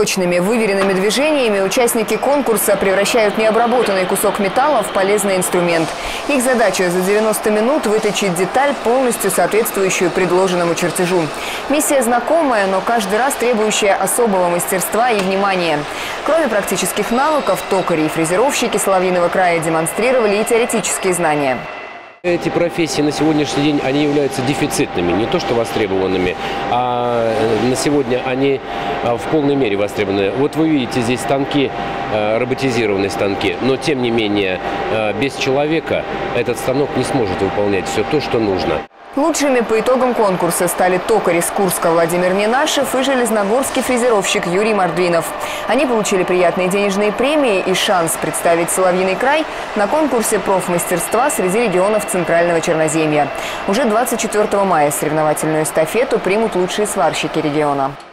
Точными, выверенными движениями участники конкурса превращают необработанный кусок металла в полезный инструмент. Их задача за 90 минут выточить деталь, полностью соответствующую предложенному чертежу. Миссия знакомая, но каждый раз требующая особого мастерства и внимания. Кроме практических навыков, токари и фрезеровщики Соловьиного края демонстрировали и теоретические знания. Эти профессии на сегодняшний день они являются дефицитными, не то что востребованными, а на сегодня они в полной мере востребованы. Вот вы видите здесь станки, роботизированные станки, но тем не менее без человека этот станок не сможет выполнять все то, что нужно. Лучшими по итогам конкурса стали токарь из Курска Владимир Ненашев и железногорский фрезеровщик Юрий Мордвинов. Они получили приятные денежные премии и шанс представить Соловьиный край на конкурсе профмастерства среди регионов Центрального Черноземья. Уже 24 мая соревновательную эстафету примут лучшие сварщики региона.